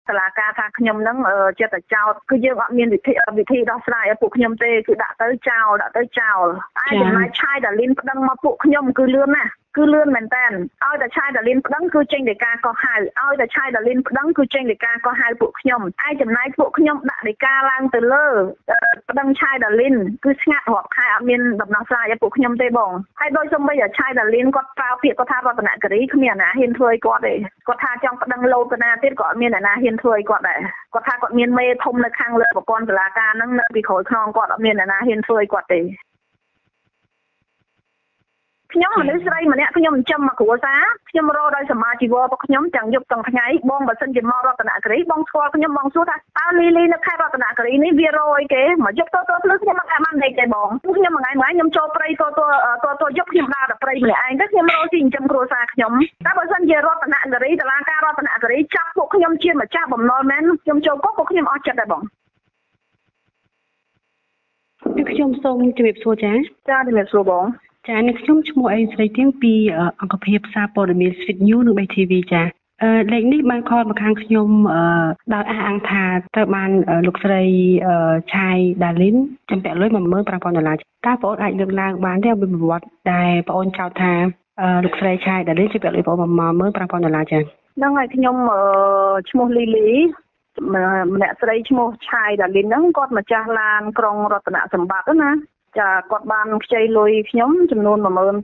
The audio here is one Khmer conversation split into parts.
សាលាការថាខ្ញុំហ្នឹងចិត្តតែចោតគឺយើងអត់មានវិធីដោះស្រាយឲ្យពួកខ្ញុំទេគឺដាក់ទៅចោលឯចំណែកឆាយដាលីនប្តឹងមកពួកខ្ញុំគឺលឿនណាស់គឺលឿនមែនតើឲ្យតែឆាយដាលីនប្តឹងគឺចេញដីកាកោះហៅឲ្យតែឆាយដាលីនប្តឹងគឺចេញដីកាកោះហៅពួកខ្ញុំចំណែកពួកខ្ញុំដាក់ដីកាឡើងទៅលើប្តឹងឆាយដាលីនគឺស្ងាត់រាប់ខែអត់មានដំណោះស្រាយឲ្យពួកខ្ញុំទេបងហើយដោយសំបីឆាយដាលីនគាត់ប្រើពាក្យគាត់ថារតនគិរីគ្មានអ្នកណាហ៊ានធ្វើឲ្យគាត់ទេគាត់ថាចង់ប្តឹងលោតណាទៀតក៏អត់មានអ្នកណាហ៊ានធ្វើឲ្យគាត់ដែរគាត់ថាគាត់មានមេធំនៅខាងលើប្រព័ន្ធតុលាការហ្នឹងនៅពីក្រោយខ្នងគាត់អត់មានអ្នកណាហ៊ានធ្វើឲ្យគាត់ទេខ្ញុំមនុស្សស្រីម្នាក់ខ្ញុំចិញ្ចឹមមកគ្រួសារខ្ញុំរកដោយសមាជីវរបស់ខ្ញុំទាំងយប់ទាំងថ្ងៃបងបើសិនជាមករតនគិរីបងស្គាល់ខ្ញុំបងសួរថាតើលីនៅខេត្តរតនគិរីនេះវារកអីគេមកយកទៅភ្លឺខ្ញុំមិនអាចបានដេកទេបងខ្ញុំមួយថ្ងៃខ្ញុំចូលព្រៃទៅយប់ខ្ញុំដើរទៅព្រៃម្នាក់ឯងទៅខ្ញុំរកស៊ីចិញ្ចឹមគ្រួសារខ្ញុំតែបើសិនជារតនគិរីតុលាការរតនគិរីចាប់ពួកខ្ញុំជាម្ចាស់បំណុលមែនខ្ញុំចូលគុកពួកខ្ញុំអស់ចិត្តដែរបងខ្ញុំសូមជម្រាបសួរចាជំរាបសួរបងចា៎ខ្ញុំឈ្មោះអីស្រីទៀងពីអង្គភាពសារព័ត៌មាន Street News និង BTV ចា៎លេខនេះបានខលមកខាងខ្ញុំដោយអះអាងថាត្រូវបានលោកស្រីឆាយដាលីនចំពាក់លុយ$15,000តើបងអាចលើកឡើងបានទេអំពីប្រវត្តិដែលបងចោទថាលោកស្រីឆាយដាលីនចំពាក់លុយ$15,000ចា៎ហ្នឹងហើយខ្ញុំឈ្មោះលីលីម្នាក់ស្រីឈ្មោះឆាយដាលីនហ្នឹងគាត់ម្ចាស់ឡានក្រុងរតនសម្បត្តិណាចាគាត់បានខ្ចីលុយខ្ញុំចំនួន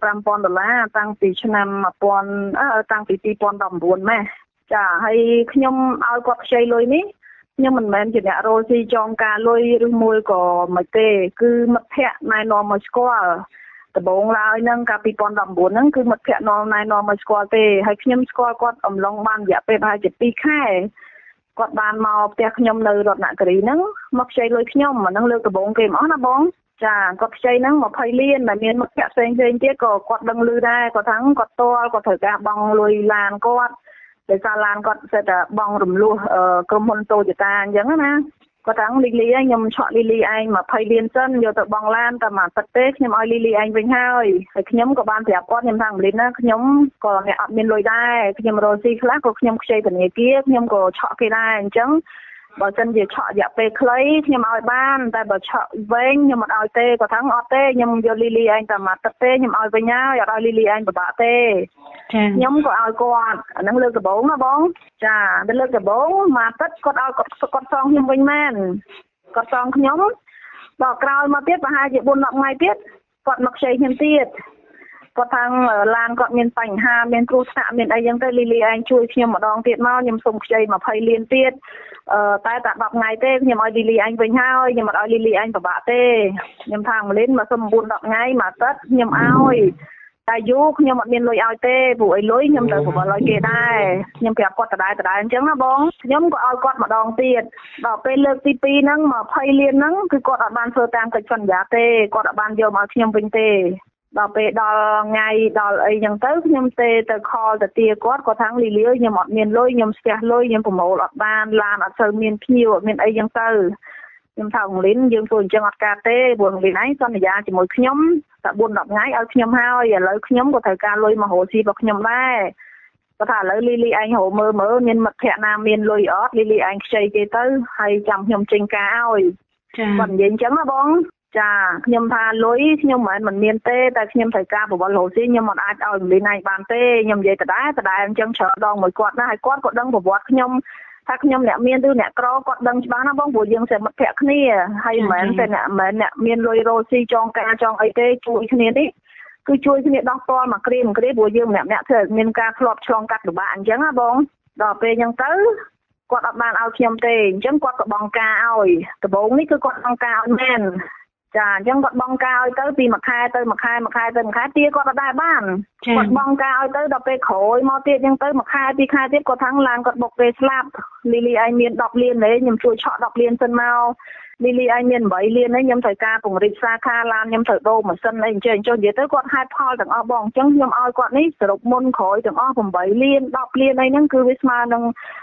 $15,000តាំងពីឆ្នាំតាំងពី2019ម៉េះចាហើយខ្ញុំឲ្យគាត់ខ្ចីលុយនេះខ្ញុំមិនមែនជាអ្នករស់ស៊ីចងការលុយឬមួយក៏មិនទេគឺមិត្តភ័ក្តិណែនាំមកស្គាល់ដំបូងឡើយហ្នឹងកាល2019ហ្នឹងគឺមិត្តភ័ក្តិណែនាំមកស្គាល់ទេហើយខ្ញុំស្គាល់គាត់អំឡុងបានរយៈពេលប្រហែលជា2ខែគាត់បានមកផ្ទះខ្ញុំនៅរតនគិរីហ្នឹងមកខ្ចីលុយខ្ញុំអាហ្នឹងលើកដំបូងគេមកណាបងចាគាត់ខ្ចីហ្នឹង20លានតែមានមិត្តភ័ក្តិផ្សេងទៀតក៏គាត់ដឹងឮដែរគាត់ថាគាត់តល់គាត់ត្រូវការបង់លុយឡានគាត់ដោយសារឡានគាត់ស្ទើរតែបង់រំលោះក្រុមហ៊ុនតូយតាអញ្ចឹងណាគាត់ថាលីលីខ្ញុំឆក់លីលីឯង20លានសិនយកទៅបង់ឡានតែមួយទឹកទេខ្ញុំឲ្យលីលីឯងវិញហើយខ្ញុំក៏បានប្រាប់គាត់ខ្ញុំថាម្លេះណាខ្ញុំក៏អ្នកអត់មានលុយដែរខ្ញុំរកស៊ីខ្លះក៏ខ្ញុំខ្ចីធនាគារខ្ញុំក៏ឆក់គេដែរអញ្ចឹងបើសិនជាឆក់រយៈពេលខ្លីខ្ញុំឲ្យបានតែបើឆក់វែងខ្ញុំមិនឲ្យទេគាត់ថាអត់ទេខ្ញុំយកលីលីឯងតែមួយទឹកទេខ្ញុំឲ្យវិញហើយអត់ឲ្យលីលីឯងពិបាកទេខ្ញុំក៏ឲ្យគាត់អាហ្នឹងលើកដំបូងណាបងចាទៅលើកដំបូងមួយទឹកគាត់ឲ្យគាត់សងខ្ញុំវិញមែនគាត់សងខ្ញុំដល់ក្រោយមកទៀតប្រហែលជា4-10ថ្ងៃទៀតគាត់មកខ្ចីខ្ញុំទៀតគាត់ថាឡានគាត់មានបញ្ហាមានគ្រោះថ្នាក់មានអីចឹងទៅលីលីឯងជួយខ្ញុំម្ដងទៀតមកខ្ញុំសុំខ្ចី20លានទៀតតែ10ថ្ងៃទេខ្ញុំឲ្យលីលីឯងវិញហើយខ្ញុំមិនឲ្យលីលីឯងពិបាកទេខ្ញុំថាម្លេះមកសុំ9-10ថ្ងៃមួយទឹកខ្ញុំឲ្យតែយូរខ្ញុំអត់មានលុយឲ្យទេព្រោះឲ្យលុយខ្ញុំត្រូវប្រមូលឲ្យគេដែរខ្ញុំប្រាប់គាត់ដដែលអញ្ចឹងណាបងខ្ញុំក៏ឲ្យគាត់ម្ដងទៀតដល់ពេលលើកទី2ហ្នឹង20លានហ្នឹងគឺគាត់អត់បានធ្វើតាមកិច្ចសន្យាទេគាត់អត់បានយកមកខ្ញុំវិញទេដល់ពេលដល់ថ្ងៃដល់អីចឹងទៅខ្ញុំទេទៅខលទៅទាគាត់គាត់ថាលីលីខ្ញុំអត់មានលុយខ្ញុំស្ទះលុយខ្ញុំប្រមូលអត់បានឡានអត់សូវមានភ្ញៀវអត់មានអីចឹងទៅខ្ញុំថាអង្លីនយើងធ្វើអញ្ចឹងអត់កើតទេព្រោះអង្លីនឯងសន្យាជាមួយខ្ញុំតែ4-10ថ្ងៃឲ្យខ្ញុំហើយឥឡូវខ្ញុំក៏ត្រូវការលុយមករកស៊ីរបស់ខ្ញុំដែរគាត់ថាឥឡូវលីលីឯងរកមើលមានមិត្តភ័ក្តិណាមានលុយអត់លីលីឯងខ្ចីគេទៅហើយចាំខ្ញុំចេញការឲ្យគាត់និយាយអញ្ចឹងណាបងចាខ្ញុំថាលុយខ្ញុំមិនមានទេតែខ្ញុំត្រូវការប្រវត្តិរស់ស៊ីខ្ញុំមិនអាចឲ្យលីនឯងបានទេខ្ញុំនិយាយដដែលអញ្ចឹងច្រើនដងមួយគាត់ណាហើយគាត់ក៏ដឹងប្រវត្តិខ្ញុំថាខ្ញុំអ្នកមានឬអ្នកក្រគាត់ដឹងច្បាស់ណាបងព្រោះយើងជាមិត្តភក្តិគ្នាហើយមិនមែនតែអ្នកមានលុយរស់ស៊ីចងការចងអីទេជួយគ្នានេះគឺជួយគ្នាដោះតល់មកគ្រាព្រោះយើងម្នាក់ធ្វើមានការធ្លាប់ឆ្លងកាត់លំបាកអញ្ចឹងណាបងដល់ពេលអញ្ចឹងទៅគាត់អត់បានឲ្យខ្ញុំទេអញ្ចឹងគាត់ក៏បង់ការឲ្យដំបូងនេះគឺគាត់បង់ការឲ្យមែនចាអញ្ចឹងគាត់បង់ការឲ្យទៅពីមួយខែទៅមួយខែទាគាត់អត់ដែរបានគាត់បង់ការឲ្យទៅដល់ពេលក្រោយមកទៀតអញ្ចឹងទៅមួយខែពីរខែទៀតគាត់ថាឡានគាត់បុកពេលស្លាប់លីលីឯងមាន10លានទេខ្ញុំជួយឆក់10លានសិនមកលីលីឯងមាន8លានទេខ្ញុំត្រូវការពង្រីកសាខាឡានខ្ញុំត្រូវដូរម៉ាស៊ីនអីអញ្ចឹងនិយាយទៅគាត់ហេតុផលទាំងអស់បងអញ្ចឹងខ្ញុំឲ្យគាត់នេះសរុបមុនក្រោយទាំងអស់8លាន10លានអីហ្នឹងគឺវាស្មើនឹង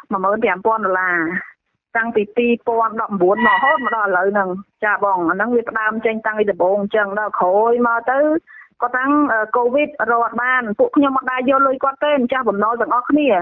$15,000តាំងពី2019មករហូតមកដល់ឥឡូវហ្នឹងចាបងអាហ្នឹងវាផ្ដើមចេញតាំងពីដំបូងអញ្ចឹងដល់ក្រោយមកទៅគាត់តាំងកូវីដរត់បានពួកខ្ញុំអត់ដែរយកលុយគាត់ទេម្ចាស់បំណុលទាំងអស់គ្នា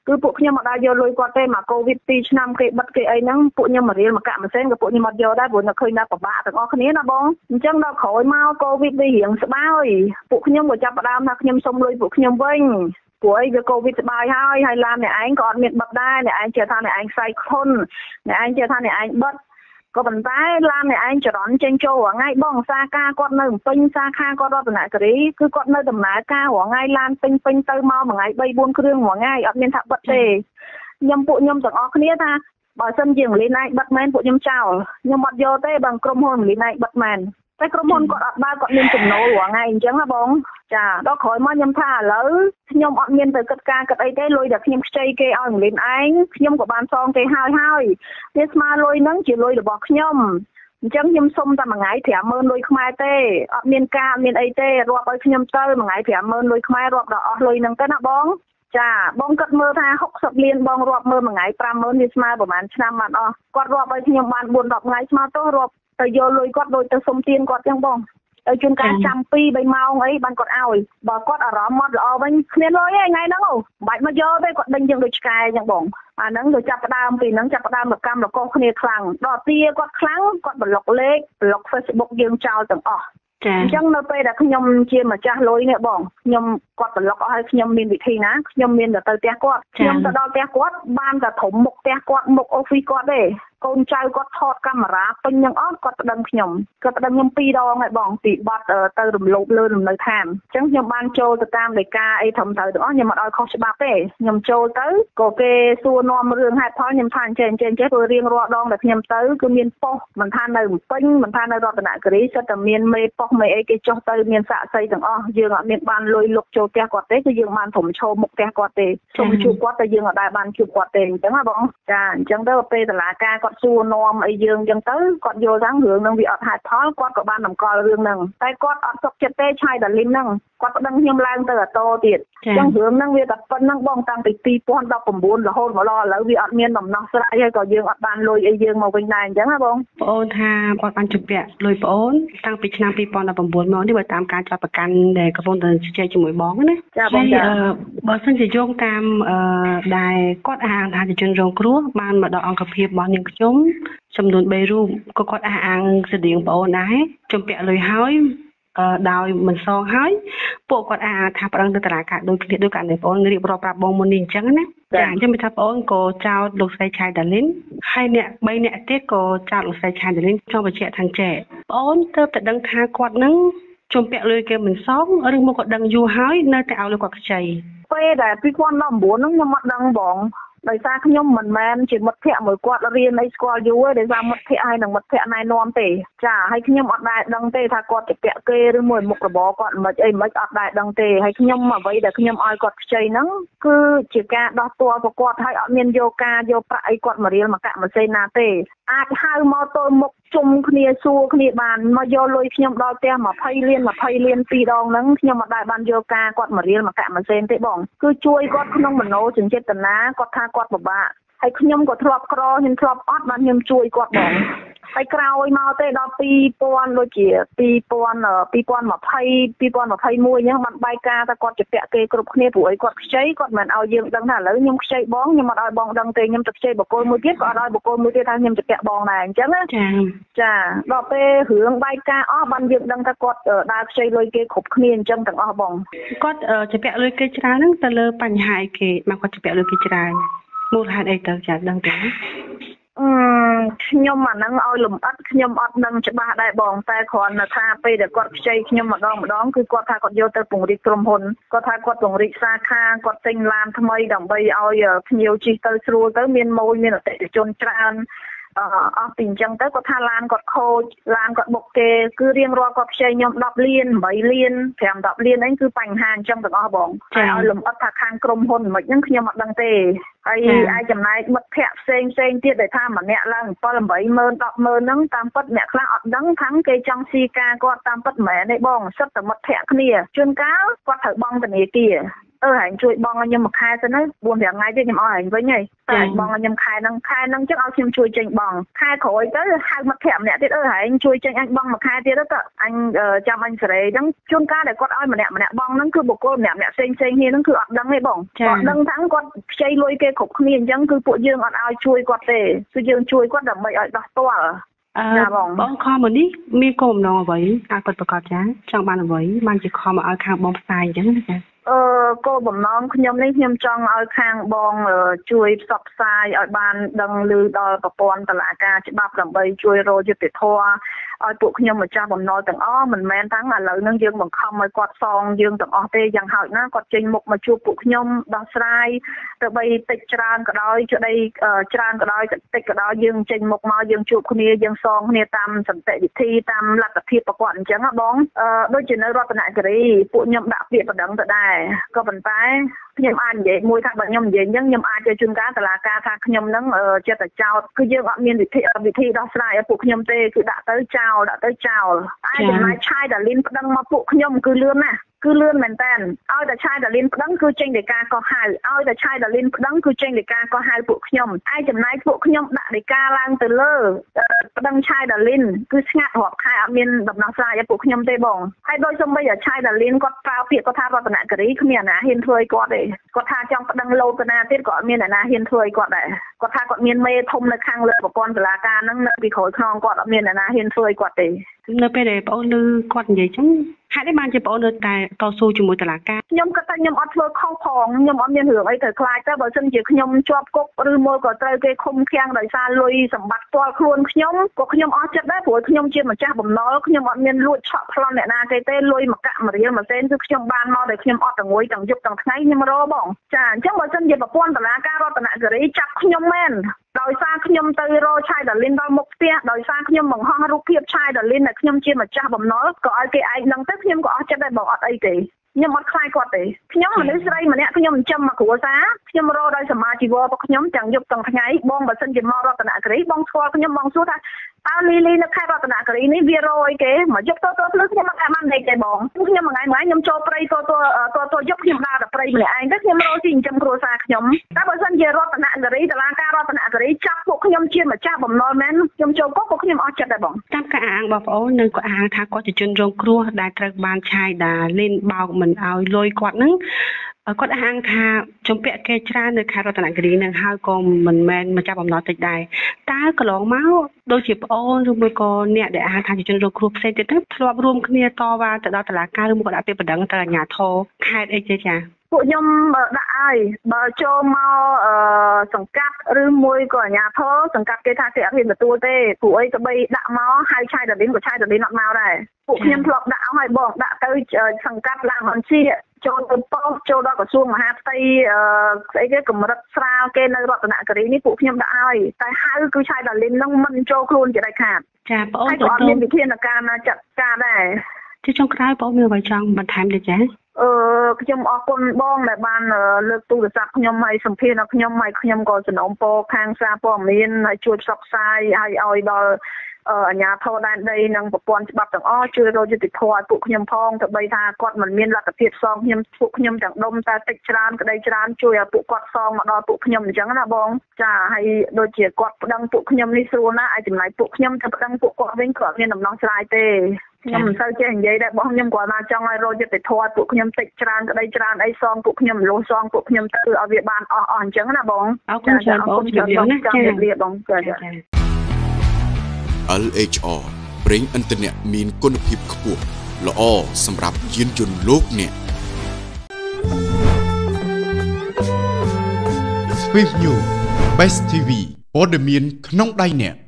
គឺពួកខ្ញុំអត់ដែរយកលុយគាត់ទេមកកូវីដ2ឆ្នាំគេបិទគេអីហ្នឹងពួកខ្ញុំមករៀលមកកាក់ម៉ាស៊ីនក៏ពួកខ្ញុំអត់យកដែរព្រោះនៅឃើញថាពិបាកទាំងអស់គ្នាណាបងអញ្ចឹងដល់ក្រោយមកកូវីដវារៀងស្បើយពួកខ្ញុំក៏ចាប់ផ្ដើមថាខ្ញុំសុំលុយពួកខ្ញុំវិញព្រោះអីវាកូវីដស្បើយហើយឡានអ្នកឯងក៏អត់មានបិទដែរអ្នកឯងជឿថាអ្នកឯងខ្សែខុនអ្នកឯងជឿថាអ្នកឯងបិទក៏ប៉ុន្តែឡានអ្នកឯងចរន្តចេញចូលរាល់ថ្ងៃបងសាខាគាត់នៅពេញសាខាគាត់រតនគិរីគឺគាត់នៅដំណើរការរាល់ថ្ងៃឡានពេញទៅមកមួយថ្ងៃ3 4គ្រឿងរាល់ថ្ងៃអត់មានថាបិទទេពួកខ្ញុំទាំងអស់គ្នាថាបើសិនជាលីនឯងបិទមែនពួកខ្ញុំចោលខ្ញុំអត់យកទេបើក្រុមហ៊ុនលីនឯងបិទមែនតែក្រុមហ៊ុនគាត់អត់បើគាត់មានចំណូលរាល់ថ្ងៃអញ្ចឹងណាបងចាដល់ក្រោយមកខ្ញុំថាឥឡូវខ្ញុំអត់មានទៅគិតការគិតអីទេលុយដែលខ្ញុំខ្ចីគេឲ្យលីនឯងខ្ញុំក៏បានសងគេហើយវាស្មើលុយហ្នឹងជាលុយរបស់ខ្ញុំអញ្ចឹងខ្ញុំសុំតែមួយថ្ងៃ50000លុយខ្មែរទេអត់មានការមានអីទេរាប់ឲ្យខ្ញុំទៅមួយថ្ងៃ50000លុយខ្មែររាប់ដល់អស់លុយហ្នឹងទៅណាបងចាបងគិតមើលថា60លានបងរាប់មើលមួយថ្ងៃ50000វាស្មើប្រហែលឆ្នាំបានអស់គាត់រាប់ឲ្យខ្ញុំបាន4 10ថ្ងៃស្មើទៅរាប់ទៅយកលុយគាត់ដូចទៅសុំទានគាត់ចឹងបងទៅជួនកាលចាំ2 3ម៉ោងអីបានគាត់ឲ្យបើគាត់អារម្មណ៍មកល្អវិញគ្មានលុយទេថ្ងៃហ្នឹងមិនបាច់មកយកទេគាត់ដេញយើងដូចឆ្កែចឹងបងអាហ្នឹងទៅចាប់ផ្ដើមពីហ្នឹងចាប់ផ្ដើមរកម្មរកគ្នាខ្លាំងដល់ទាគាត់ខ្លាំងគាត់ប្លុកលេខប្លុក Facebook យើងចោលទាំងអស់អញ្ចឹងនៅពេលដែលខ្ញុំជាម្ចាស់លុយនេះបងខ្ញុំគាត់ប្លុកអស់ហើយខ្ញុំមានវិធីណាខ្ញុំមានទៅផ្ទះគាត់ខ្ញុំទៅដល់ផ្ទះគាត់បានតែធំមុខផ្ទះគាត់មុខ office គាត់ទេកូនចៅគាត់ថតកាមេរ៉ាពេញនឹងអត់គាត់ប្តឹងខ្ញុំគាត់ប្តឹងខ្ញុំ2 ដងហើយបងពីបទទៅរំលោភលើលំនៅឋានអញ្ចឹងខ្ញុំបានចូលទៅតាមដីកាអីត្រឹមត្រូវទាំងអស់ខ្ញុំអត់ឲ្យខុសច្បាប់ទេខ្ញុំចូលទៅក៏គេសួរនាំរឿងហេតុផលខ្ញុំថាអញ្ចឹងព្រោះរៀងរាល់ដងដែលខ្ញុំទៅគឺមានប៉ុស្តិ៍មិនថានៅពេញមិនថានៅរតនគិរីសិតតែមានមេប៉ុស្តិ៍មេអីគេចុះទៅមានសាក់សីទាំងអស់យើងអត់មានបានលុយលុកចូលផ្ទះគាត់ទេគឺយើងបានធំឈោមុខផ្ទះគាត់ទេជុំជួបគាត់តែយើងអត់ដែរបានជួបគាត់ទេអញ្ចឹងណាបងចាអញ្ចឹងទៅពេលតុលាការគាត់សួរនាំអីយើងអញ្ចឹងទៅគាត់យល់ថារឿងហ្នឹងវាអត់ហេតុផលគាត់ក៏បានតម្កល់រឿងហ្នឹងតែគាត់អត់សុខចិត្តទេឆាយដាលីនហ្នឹងគាត់ប្តឹងខ្ញុំឡើងទៅអាតទៀតអញ្ចឹងរឿងហ្នឹងវាតែប៉ុណ្្នឹងបងតាំងពី2019រហូតមកដល់ឥឡូវវាអត់មានដំណោះស្រាយហើយក៏យើងអត់បានលុយអីយើងមកវិញដែរអញ្ចឹងណាបងប្អូនថាគាត់បានជម្រាបលុយប្អូនតាំងពីឆ្នាំ2019មកនេះបើតាមការចាប់ប្រកាន់ដែលកំពុងតែជជែកជាមួយបងណាចាបងចាបើសិនជាយោងតាមដែលគាត់អះអាងថាជាជនរងគ្រោះបានមកដល់អង្គភាពរបស់នាងខ្ញុំចំនួន3រូបក៏គាត់អះអាងស្តៀងប្អូនដែរជំពាក់លុយហើយដោយមិនសងហើយពួកគាត់ថាប្រឹងទៅតុលាការដូចគ្នាដូចករណីបងរៀបរាប់ប្រាប់បងមុននេះអញ្ចឹងណាចាអញ្ចឹងមិនថាបងក៏ចោទលោកស្រីឆៃដាលីនហើយអ្នក3នាក់ទៀតក៏ចោទលោកស្រីឆៃដាលីនចង់បញ្ជាក់ថាចេះបងទៅតែដឹងថាគាត់នឹងជំពាក់លុយគេមិនសងឬមកគាត់ដឹងយូរហើយនៅតែឲ្យលុយគាត់ខ្ចីពេលដែល2019ហ្នឹងខ្ញុំអត់ដឹងបងដោយសារខ្ញុំមិនមែនជាមិត្តភក្តិមួយគាត់រៀនអីស្គាល់យូរទេដោយសារមិត្តភក្តិហើយនឹងមិត្តភក្តិណែនាំទេចាហើយខ្ញុំអត់ដែរដឹងទេថាគាត់ជាពាក់គេឬមួយមុខរបរគាត់មិនអីមិនអត់ដែរដឹងទេហើយខ្ញុំអ្វីដែលខ្ញុំឲ្យគាត់ខ្ចីហ្នឹងគឺជាការដោះទាល់ប្រគាត់ហើយអត់មានយកប្រាក់អីគាត់មករៀលមកកាក់ម៉ាស៊ីនណាទេអាចហៅមកទល់មុខជុំគ្នាសួរគ្នាបានមកយកលុយខ្ញុំដល់ផ្ទះ20លាន2ដងហ្នឹងខ្ញុំអត់ដែរបានយកគាត់មករៀលមកកាក់ម៉ាស៊ីនទេបងគឺជួយគាត់ក្នុងមโนចិញ្ចេតនាគាត់ថាគាត់ពិបាកហើយខ្ញុំក៏ធ្លាប់ក្រខ្ញុំធ្លាប់អត់បានខ្ញុំជួយគាត់បងហើយក្រោយមកទេដល់2000ដូចជា2020 2021អញ្ចឹងបានបែកការថាគាត់ជាពាក់គេគ្រប់គ្នាព្រោះអីគាត់ខ្ចីគាត់មិនឲ្យយើងដឹងថាឥឡូវខ្ញុំខ្ចីបងខ្ញុំអត់ឲ្យបងដឹងទេខ្ញុំទៅខ្ចីបុគ្គលមួយទៀតក៏អត់ឲ្យបុគ្គលមួយទៀតថាខ្ញុំជាពាក់បងដែរអញ្ចឹងណាចាដល់ពេលរឿងបែកការអស់បានយើងដឹងថាគាត់ដើរខ្ចីលុយគេគ្រប់គ្នាអញ្ចឹងទាំងអស់បងគាត់ជាពាក់លុយគេច្រើនហ្នឹងទៅលើបញ្ហាអីគេមកគាត់ជាពាក់លុយគេច្រើនមូលហេតុអីទៅចាដឹងទេខ្ញុំអាហ្នឹងឲ្យលំអិតខ្ញុំអត់ដឹងច្បាស់ដែរបងតែគ្រាន់តែថាពេលដែលគាត់ខ្ចីខ្ញុំម្ដងគឺគាត់ថាគាត់យកទៅពង្រីកក្រុមហ៊ុនគាត់ថាគាត់ពង្រីកសាខាគាត់ទិញឡានថ្មីដើម្បីឲ្យភ្ញៀវជិះទៅស្រួលទៅមានម៉ូយមានអតិថិជនច្រើនអស់ពីអញ្ចឹងទៅគាត់ថាឡានគាត់ខូចឡានគាត់បុកគេគឺរៀងរាល់គាត់ខ្ចីខ្ញុំ10លាន8លាន5 10លានអីគឺបញ្ហាអញ្ចឹងទាំងអស់បងតែឲ្យលំអិតថាខាងក្រុមហ៊ុនមិនហ្នឹងខ្ញុំអត់ដឹងទេហើយអាចចំណែកមិត្តភ័ក្តិផ្សេងទៀតដែលថាម្នាក់ឡើង7 8ម៉ឺន10ម៉ឺនហ្នឹងតាមពិតអ្នកខ្លះអត់ដឹងថាគេចង់ស៊ីការគាត់តាមពិតមិនមែនទេបងសិតតែមិត្តភ័ក្តិគ្នាជួនកាលគាត់ត្រូវបង់ធនាគារ hành chui bong nhưng mà khai cho nó buồn thẻ ngay chứ nhưng mà hành với nhỉ hành bong nhưng khai năng chắc ao chim chui trên bong khai khối tới hai mặt thẻ nè tiết hành chui trên anh bong mà khai tiết đó anh chăm anh sẽ đắng chôn cá để con ơi mà nè bong nó cứ bộ cô nè xinh hi nó cứ ọt đắng hay bong ọt đắng thắng con chơi lôi kê khục miền chẳng cứ bộ dương ọt ao chui quạt tề sư dương chui quạt đầm bậy ọt đỏ to បងខំនេះមានគោលបំណងអ្វីអាចគាត់ប្រកាសចាចង់បានអ្វីបានជាខំមកឲ្យខាងបងផ្សាយអញ្ចឹងណាចាគោលបំណងខ្ញុំនេះខ្ញុំចង់ឲ្យខាងបងជួយផ្សព្វផ្សាយឲ្យបានដឹងឮដល់ប្រព័ន្ធតុលាការច្បាប់ដើម្បីជួយរកយុត្តិធម៌ឲ្យពួកខ្ញុំម្ចាស់បំណុលទាំងអស់មិនមែនថាឥឡូវហ្នឹងយើងបង្ខំឲ្យគាត់សងយើងទាំងអស់ទេយ៉ាងហោចណាស់គាត់ចេញមុខមកជួបពួកខ្ញុំដោះស្រាយទៅបីតិចច្រើនក៏ដោយចដីច្រើនក៏ដោយតិចក៏ដោយយើងចេញមុខមកយើងជួបគ្នាយើងសងគ្នាតាមសន្តិវិធីតាមលទ្ធភាពប្រព័ន្ធអញ្ចឹងណាបងដូចជានៅរតនគិរីពួកខ្ញុំដាក់ពាក្យបណ្ដឹងទៅដែរក៏ប៉ុន្តែខ្ញុំអាចនិយាយមួយថាបើខ្ញុំនិយាយអញ្ចឹងខ្ញុំអាចទៅជួនកាលតុលាការថាខ្ញុំនឹងចិត្តតែចោតគឺយើងអត់មានវិធីដោះស្រាយឲ្យពួកខ្ញុំទេគឺដាក់ទៅចោលអាចចំណាយឆាយដាលីនប្តឹងមកពួកខ្ញុំគឺលឿនណាស់គឺលឿនមែនតើឲ្យតែឆាយដាលីនប្តឹងគឺចេញដីកាកោះហៅឲ្យតែឆាយដាលីនប្តឹងគឺចេញដីកាកោះហៅពួកខ្ញុំឯចំណាយពួកខ្ញុំដាក់ដីកាឡើងទៅលើប្តឹងឆាយដាលីនគឺស្ងាត់រាប់ខែអត់មានដំណោះស្រាយឲ្យពួកខ្ញុំទេបងហើយដោយសំបីតែឆាយដាលីនគាត់ប្រើពាក្យគាត់ថារតនគិរីគ្មានអាណាហ៊ានធ្វើឲ្យគាត់ទេគាត់ថាចង់ប្តឹងលោតណាទៀតក៏អត់មានអាណាហ៊ានធ្វើឲ្យគាត់ដែរគាត់ថាគាត់មានមេធំនៅខាងលើប្រព័ន្ធតុលាការហ្នឹងនៅពីក្រោយខ្នងគាត់អត់មានអាណាហ៊ានធ្វើឲ្យគាត់ទេនៅពេលដែលបងអូនឮគាត់និយាយចឹងហេតុអីបានជាបងអូននៅតែតស៊ូជាមួយតុលាការខ្ញុំគាត់ថាខ្ញុំអត់ធ្វើខុសផងខ្ញុំអត់មានរឿងអីទៅខ្លាចទៅបើមិនជាខ្ញុំជាប់គុកឬមួយក៏ត្រូវគេឃុំឃាំងដោយសារលុយសម្បត្តិផ្ទាល់ខ្លួនខ្ញុំក៏ខ្ញុំអស់ចិត្តដែរព្រោះខ្ញុំជាម្ចាស់បំណុលខ្ញុំអត់មានលួចឆក់ប្លន់អ្នកណាគេទេលុយមួយកាក់មួយរៀលមួយសេនគឺខ្ញុំបានមកដោយខ្ញុំអត់ទាំងងួយទាំងយប់ទាំងថ្ងៃខ្ញុំរកបងចាអញ្ចឹងបើមិនជាប្រព័ន្ធតុលាការរតនគិរីចាប់ខ្ញុំមែនដោយសារខ្ញុំទៅរកឆាយដាលីនដល់មុខផ្ទះដោយសារខ្ញុំបង្ហោះរូបភាពឆាយដាលីនដែលខ្ញុំជាម្ចាស់បំណុលក៏ឲ្យគេឯងនឹងទៅខ្ញុំក៏អស់ចិត្តដែរបងអត់អីទេខ្ញុំអត់ខ្លាចគាត់ទេខ្ញុំមនុស្សស្រីម្នាក់ខ្ញុំចិញ្ចឹមមកគ្រួសារខ្ញុំរកដោយសមាជិករបស់ខ្ញុំទាំងយប់ទាំងថ្ងៃបងបើសិនជាមករតនគិរីបងស្គាល់ខ្ញុំបងសួរថាតើលីនៅខេត្តរតនគិរីនេះវារកអីគេមកយកទៅភ្លឺខ្ញុំមិនអាចបានដេកទេបងខ្ញុំមួយថ្ងៃខ្ញុំចូលព្រៃទៅយកខ្ញុំដើរទៅព្រៃម្នាក់ឯងទៅខ្ញុំរកស៊ីចិញ្ចឹមគ្រួសារខ្ញុំតែបើសិនជារតនគិរីតុលាការរតនគិរីចាប់ពួកខ្ញុំជាម្ចាស់បំណុលមែនខ្ញុំចូលគុកក៏ខ្ញុំអស់ចិត្តដែរបងតាមការអាងបងប្អូននឹងក៏អាងថាគាត់ជាជនរងគ្រោះដែលត្រូវបានឆាយដាលេនបោកមិនឲ្យលុយគាត់ហ្នឹងគាត់អាងថាជំពាក់គេច្រើននៅខេត្តរតនគិរីនឹងហើយក៏មិនមែនម្ចាស់បំណុលតិចដែរតើកន្លងមកដូចជាប្អូនឬមួយក៏អ្នកដែលអាងថាជាជនរងគ្រោះផ្សេងទៀតទៅធ្លាប់រួមគ្នាតវ៉ាទៅដល់តុលាការឬមួយក៏ដាក់ពាក្យបណ្ដឹងទៅអាជ្ញាធរខេត្តអីទេចាពួកខ្ញុំដាក់ឲ្យបើចូលមកសង្កាត់ឬមួយក៏អាជ្ញាធរសង្កាត់គេថាគេអត់ហ៊ានទទួលទេព្រោះអីទៅបីដាក់មកហើយឆាយដាលីនក៏ឆាយដាលីនអត់មកដែរពួកខ្ញុំធ្លាប់ដាក់ឲ្យបងដាក់ទៅសង្កាត់ឡើងបញ្ជាចូលទៅប៉ុស្តិ៍ចូលដល់ក្រសួងមហាផ្ទៃស្អីគេកម្រិតស្រាលគេនៅរតនគិរីនេះពួកខ្ញុំដាក់ឲ្យតែហៅគឺឆាយដាលីននឹងមិនចូលខ្លួនជាដាច់ខាតចាបងអូនក៏អត់មានវិធានការណាចាត់ការដែរជាចុងក្រោយបងមានអ្វីចង់បន្ថែមទេចាខ្ញុំអរគុណបងដែលបានលើកទូរស័ព្ទខ្ញុំឲ្យសម្ភាសន៍ខ្ញុំហើយខ្ញុំក៏សំណូមពរខាងសារព័ត៌មានឲ្យជួយផ្សព្វផ្សាយឲ្យដល់អាជ្ញាធរដែនដីនិងប្រព័ន្ធច្បាប់ទាំងអស់ជួយរកយុត្តិធម៌ឲ្យពួកខ្ញុំផងទៅបីថាគាត់មិនមានលទ្ធភាពសងពួកខ្ញុំទាំងដុំតែតិចច្រើនក្តីច្រើនជួយឲ្យពួកគាត់សងមកដល់ពួកខ្ញុំអញ្ចឹងណាបងចាហើយដូចជាគាត់ប្តឹងពួកខ្ញុំនេះស្រួលណាស់ឲ្យចំណាយពួកខ្ញុំទៅប្តឹងពួកគាត់វិញគាត់មានដំណោះស្រាយទេខ្ញុំមិនសូវចេះនិយាយដែរបងខ្ញុំគាត់ថាចង់ឲ្យរកយុត្តិធម៌ពួកខ្ញុំតិចច្រើនក្តីច្រើនអីសងពួកខ្ញុំលោះសងពួកខ្ញុំទៅឲ្យវាបានអស់អញ្ចឹងណាបងអរគុណច្រើនបងជម្រាបណាចាជម្រាបបងចា LHR ប្រេងឥន្ធនៈមានគុណភាពខ្ពស់ល្អសម្រាប់យានយន្តលោកអ្នក Swift News Best TV ព័ត៌មានក្នុងដៃអ្នក